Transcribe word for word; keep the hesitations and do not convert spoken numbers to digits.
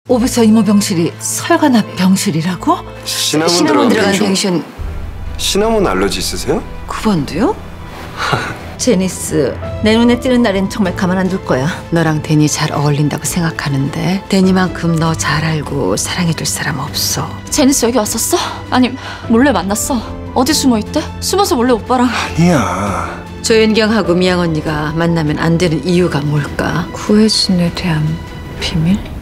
오부서 이모 병실이 설관합 병실이라고? 시나몬, 시나몬 들어간 뱅쇼. 뱅션 시나몬 알러지 있으세요? 구 번도요? 제니스, 내 눈에 띄는 날엔 정말 가만 안 둘 거야. 너랑 데니 잘 어울린다고 생각하는데 데니만큼 너 잘 알고 사랑해줄 사람 없어. 제니스 여기 왔었어? 아니 몰래 만났어? 어디 숨어있대? 숨어서 몰래 오빠랑. 아니야. 조연경하고 미양 언니가 만나면 안 되는 이유가 뭘까? 구혜진에 대한 비밀?